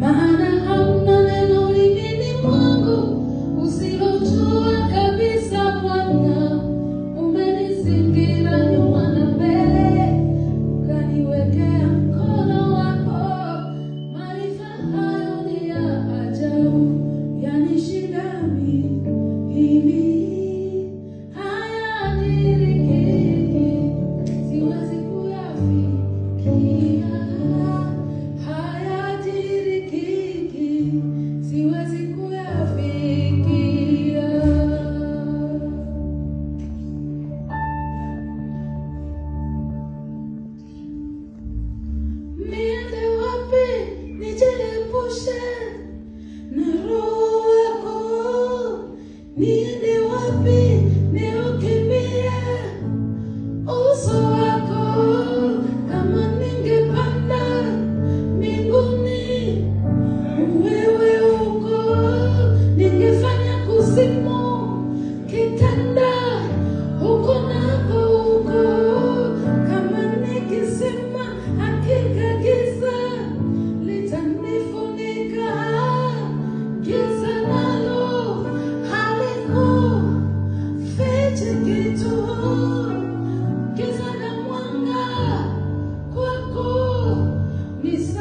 maana hamna neno limini mwangu usilojua kabisa. Bwana umenizingira nyuma na mbele, ukaniwekea mkono wako. Maarifa hayo ni ya ajabu, yanishinda mimi. Hayadiriki, siwezi kuyafikia. Hayadiriki, siwezi kuyafikia. Niende wapi nijiepushe na roho yako? Niende wapi niukimbie uso wako? Kama ningepanda mbinguni, wewe uko. Ningefanya kuzimu kitanda, huko nako uko. Kama nikisema hakika giza litanifunika, giza nalo halikufichi kitu. Giza na mwanga kwako ni sawa.